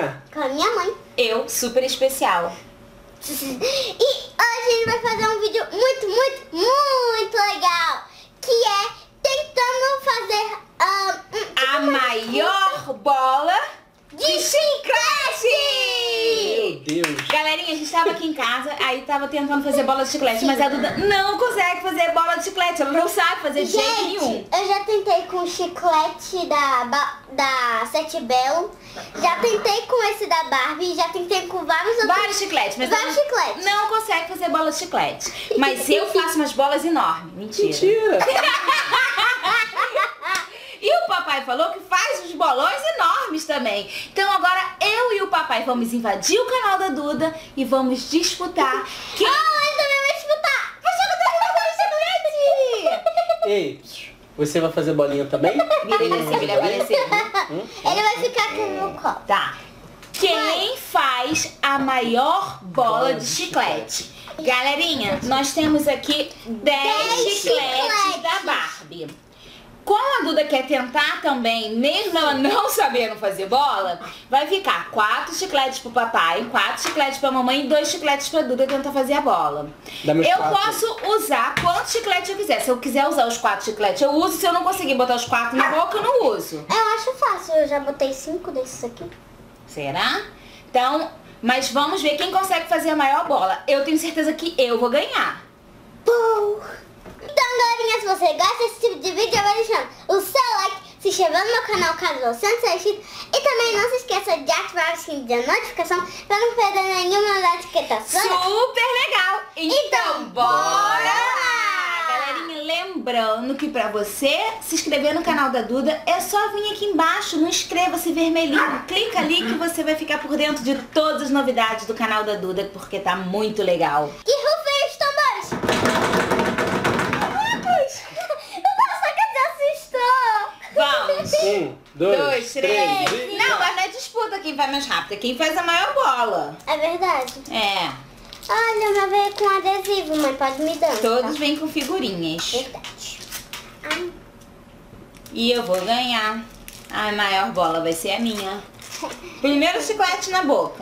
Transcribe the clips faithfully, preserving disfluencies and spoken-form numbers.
Sozinha? Com a minha mãe. Eu, super especial. E hoje a gente vai fazer um vídeo muito, muito, muito legal. Que é tentando fazer ah, um, A maior bola de chiclete! Meu Deus. Galerinha, a gente tava aqui em casa, aí tava tentando fazer bola de chiclete, mas a Duda não consegue fazer bola de chiclete, ela não sabe fazer de jeito nenhum. Gente, eu já tentei com o chiclete da, Ba- da Sete Belo, já tentei com esse da Barbie, já tentei com vários outros... Vários chicletes, mas Vários ela chicletes. não consegue fazer bola de chiclete. Mas eu faço umas bolas enormes. Mentira. Mentira. E o papai falou que faz uns bolões enormes também. Então agora eu e o papai vamos invadir o canal da Duda e vamos disputar quem... Ah, eu também vou disputar! Você não tá Ei, você vai fazer bolinha também? Ele apareceu, ele apareceu. Hum? Ele vai ficar aqui no meu colo. Tá. Quem faz a maior bola de chiclete? Galerinha, nós temos aqui dez chicletes chicletes. da Barbie. Como a Duda quer tentar também, mesmo ela não sabendo fazer bola, vai ficar quatro chicletes pro papai, quatro chicletes pra mamãe e dois chicletes pra Duda tentar fazer a bola. Dá meus Eu quatro. posso usar quantos chicletes eu quiser. Se eu quiser usar os quatro chicletes, eu uso. Se eu não conseguir botar os quatro na boca, eu não uso. Eu acho fácil, eu já botei cinco desses aqui. Será? Então, mas vamos ver quem consegue fazer a maior bola. Eu tenho certeza que eu vou ganhar. Pum. Então, galerinha, se você gosta desse tipo de vídeo, já vai deixando o seu like, se inscrever no meu canal caso você não seja inscrito, e também não se esqueça de ativar o sininho de notificação para não perder nenhuma notificação. Super legal! Então, Então, bora bora lá! lá! Galerinha, lembrando que pra você se inscrever no canal da Duda, é só vir aqui embaixo no inscreva-se vermelhinho. Clica ali que você vai ficar por dentro de todas as novidades do canal da Duda, porque tá muito legal. E rufem os tambores! Vamos! Um, dois, Dois, três. três. e- Não, mas não é disputa quem vai mais rápido, é quem faz a maior bola. É verdade. É, Olha, uma veio com adesivo, mãe, pode me dar. todos tá? vêm com figurinhas. Verdade. Ai. E eu vou ganhar. A maior bola vai ser a minha. Primeiro chiclete na boca.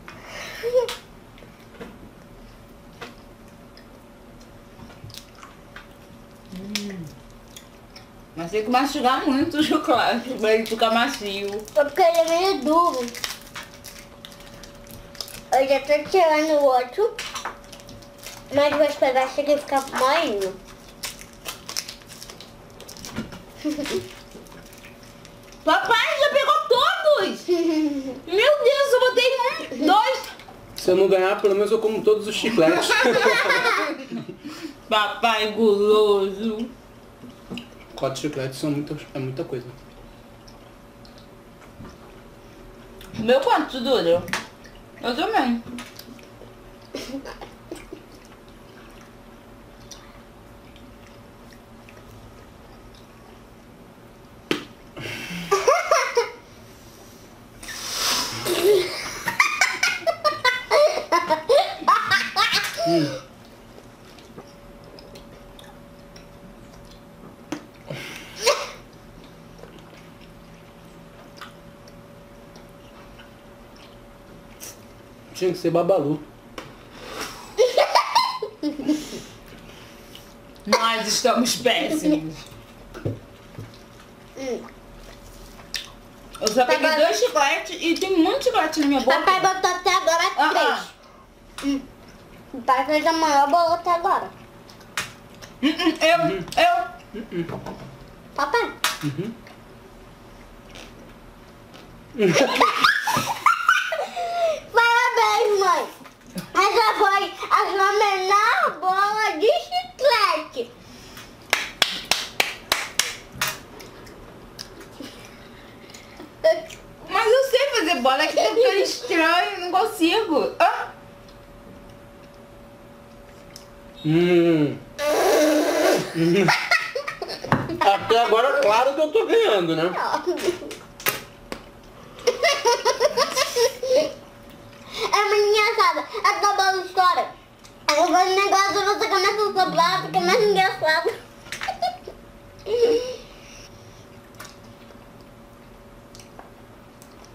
Hum. Mas tem que mastigar muito o chocolate pra ele ficar macio. É porque ele é meio duro. Eu já tô tirando o outro. Mas vou esperar chegar e ficar molinho. Papai, já pegou todos! Meu Deus, eu botei um, dois. Se eu não ganhar, pelo menos eu como todos os chicletes. Papai guloso. Quatro chicletes são muita, é muita coisa. Meu quanto, Duda? Eu também. Hum. Tinha que ser Babalu. Nós estamos péssimos. Hum. Eu só peguei Papai- dois chicletes e tem muito chocolate na minha boca. Papai botou até agora Ah, três. ah. Hum. O pai fez a maior bola até agora. Hum, hum, eu, eu. Hum, Papai. Uhum. Parabéns, mãe. Essa foi a sua menor bola de chiclete. Mas eu sei fazer bola, é que tá ficando estranho, não consigo. Ah. Hum. Até agora, claro que eu tô ganhando, né? É muito engraçado. A tua bola estoura. Aí o negócio você começa a soprar, fica mais engraçado.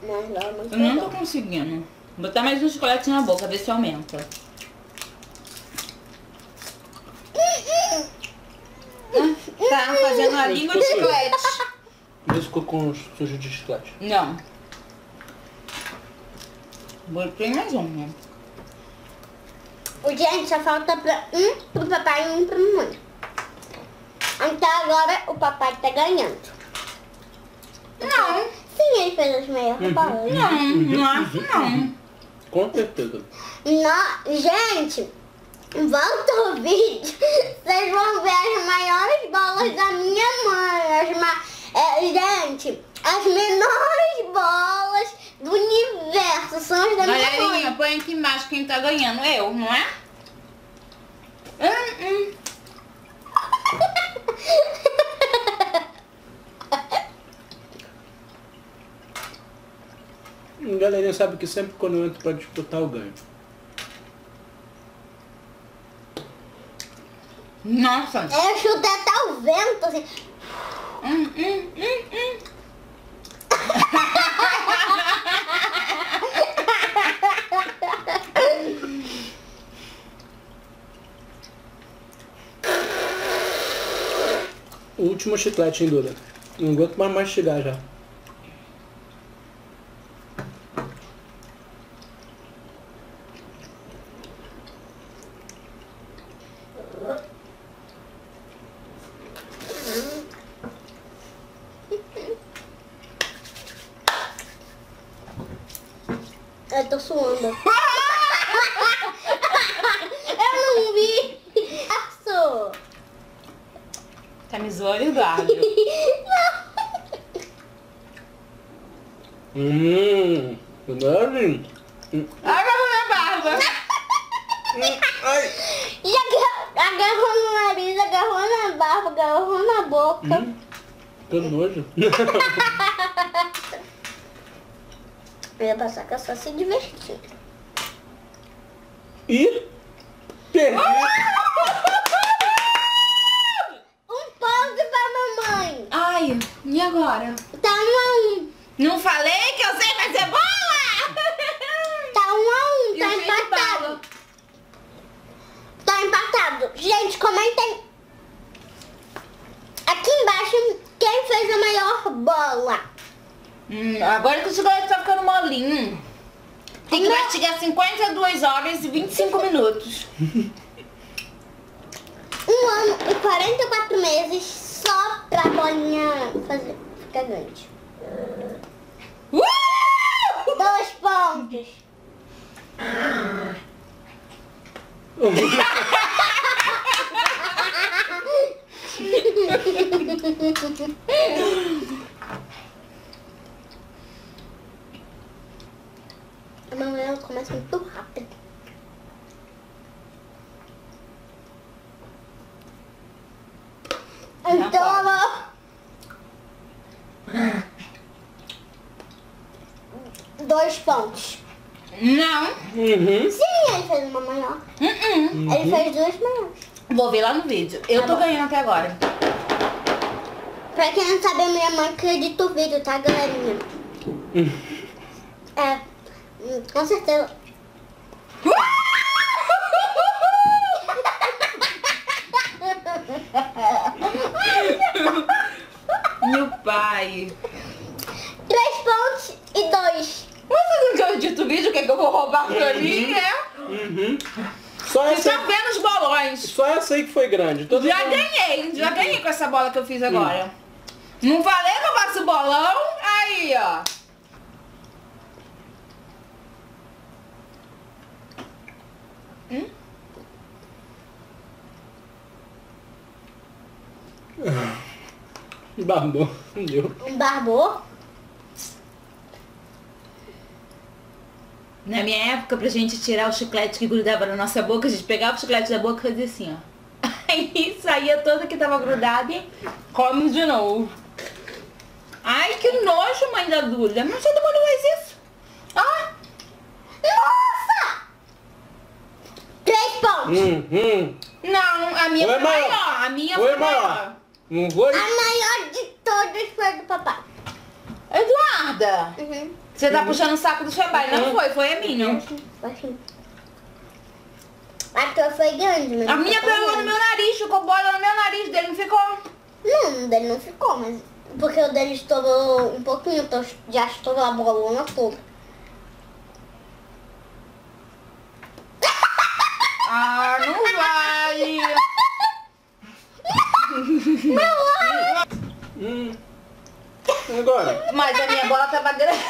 Mas lá é muito Eu não legal. tô conseguindo. Vou botar mais um chocolate na boca, ver se aumenta. Tá fazendo a língua de chiclete. Vê se ficou com sujo de chiclete. Não. Botei mais um, né? Gente, só falta pra um pro papai e um pra mamãe. Então agora o papai tá ganhando. Não. Sim, ele fez as maiores bolas. Não, não acho não. Com certeza. Não, gente, volta o vídeo. Vocês vão ver as maiores bolas da minha mãe. As ma... é, gente, as menores bolas do universo são as da minha Galerinha, mãe. põe aqui embaixo quem tá ganhando. Eu, não é? Hum, hum. Galerinha sabe que sempre quando eu entro pra disputar eu ganho. Nossa. Eu chutei até o vento, assim. Hum, hum, hum, hum. O último chiclete, hein, Duda? Não aguento mais mastigar já. Eu tô suando. Eu não vi. Isso. Tá me zoando, Eduardo. Hum, verdade? Hum, Agarrou minha barba. hum, ai. E agarrou, agarrou no nariz, agarrou na barba, agarrou na boca. Hum, que nojo. Eu ia passar com só se divertir. E perdi. Um ponto pra mamãe. Ai, e agora? Tá um a um. Não falei que eu sei fazer bola? Tá um a um, E tá o jeito empatado. bala? Tá empatado. Gente, comentem aqui embaixo quem fez a maior bola. Hum, agora que o chocolate tá ficando molinho. Tem que Não. mastigar cinquenta e duas horas e vinte e cinco minutos. Um ano e quarenta e quatro meses só pra bolinha fazer, ficar grande. Uh! Dois pontos. A mamãe ela começa muito rápido. Então ela... Dois pontos. Não. Uhum. Sim, ele fez uma maior. Uh-uh. Ele fez duas maiores. Vou ver lá no vídeo. Eu Tá tô bom. ganhando até agora. Pra quem não sabe, a minha mãe que edita o vídeo, tá, galerinha? É, hum, com certeza. Meu pai. Três pontos e dois. Mas você não edita o vídeo, quer que eu vou roubar pra mim, né? Uhum. Só Você essa, tá vendo os bolões. só essa aí que foi grande. Todas Já as- ganhei, já ganhei com essa bola que eu fiz agora. Não falei que eu faço bolão? Aí, ó. Hum? Barbou. Deu. Um barbou. Na minha época, pra gente tirar o chiclete que grudava na nossa boca, a gente pegava o chiclete da boca e fazia assim, ó. Aí saía toda que tava grudada e come de novo. Ai, que nojo, mãe da Duda. Mas todo mundo faz isso. Ah, Nossa! Três pontos. Uhum. não, a minha Foi foi maior. maior. A minha Foi foi maior. maior. Não foi? A maior de todas foi do papai. Eduarda, Uhum. Você tá puxando o saco do champanhe, não foi? Foi a minha. Baixinho. A tua foi grande, mas A não minha ficou pegou no grande. meu nariz, ficou bola no meu nariz, dele não ficou. Não, o dele não ficou, mas... Porque o dele estourou um pouquinho, então já estourou a bolona toda. Ah, não vai. Hum. Agora. Mas a minha bola tava grande.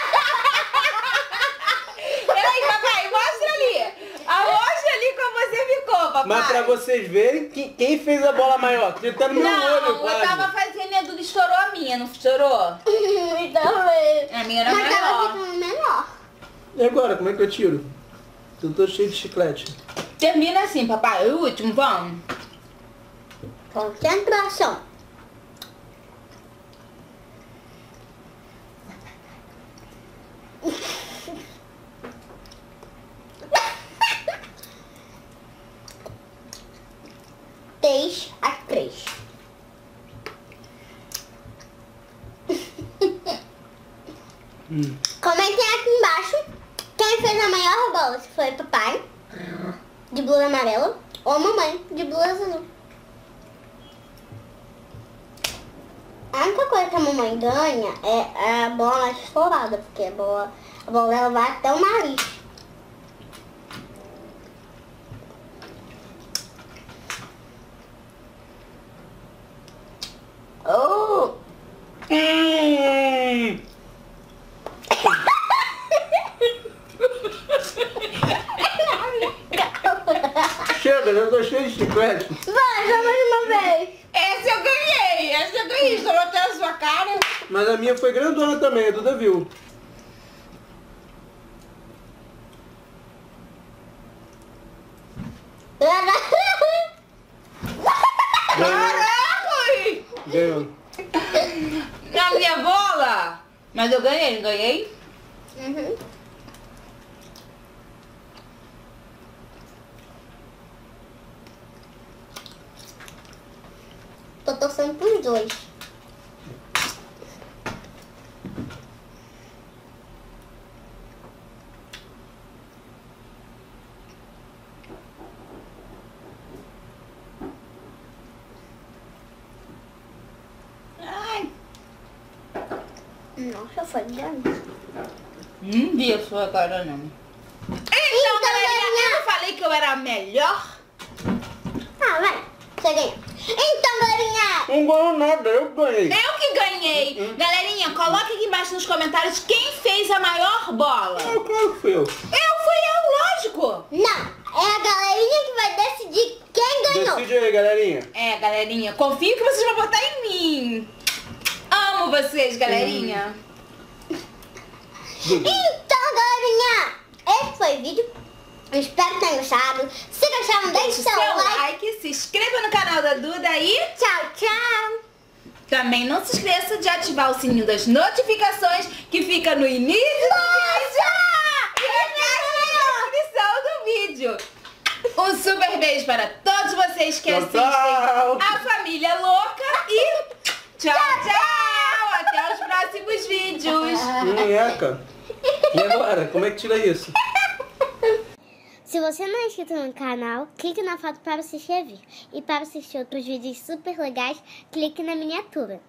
Peraí, papai, mostra ali. Mostra ali como você ficou, papai. Mas pra vocês verem, quem, quem fez a bola maior? Porque tá no meu Não, olho, eu quase. tava fazendo e a Duda estourou a minha, não estourou? Então, é... A minha era Mas tava maior. ficando menor. E agora, como é que eu tiro? Eu tô cheio de chiclete. Termina assim, papai. O último, vamos. Concentração. Três a três. Hum. Comentem aqui embaixo quem fez a maior bola. Se foi papai, de blusa amarela, ou a mamãe, de blusa azul. A única coisa que a mamãe ganha é a bola mais estourada, porque a bola, a bola ela vai até o nariz. Oh! Hum. Chega, eu tô cheio de chiclete. Vai, só mais uma vez. Essa eu ganhei, essa eu ganhei. Estourou até a sua cara. Mas a minha foi grandona também, a Duda viu. Caraca! Ganhou. A minha bola. Mas eu ganhei, não ganhei? Uhum. Tô torcendo pros dois. Ai. Nossa, foi grande. Não vi a sua cara, não. Então, Então, galerinha, galerinha. eu falei que eu era a melhor. Ah, vai. Você ganhou. Então, galerinha. Não ganhou nada, eu ganhei. Eu que ganhei. Uhum. Galerinha, coloca aqui embaixo nos comentários quem fez a maior bola. Ah, claro que foi eu. Eu, fui eu, lógico. Não, é a galerinha que vai decidir quem ganhou. Decide aí, galerinha. É, galerinha, confio que vocês vão votar em mim. Amo vocês, galerinha. Então, galerinha, esse foi o vídeo. Eu espero que tenham gostado. Se gostaram, deixe seu Seu like. like, se inscreva no canal da Duda e Tchau, tchau. também não se esqueça de ativar o sininho das notificações que fica no início do vídeo e aqui na descrição do vídeo. Um super beijo para todos vocês que Tchau, assistem tchau. a Família Louca e tchau, tchau! Até os próximos vídeos. Nheca. E agora, como é que tira isso? Se você não é inscrito no canal, clique na foto para se inscrever. E para assistir outros vídeos super legais, clique na miniatura.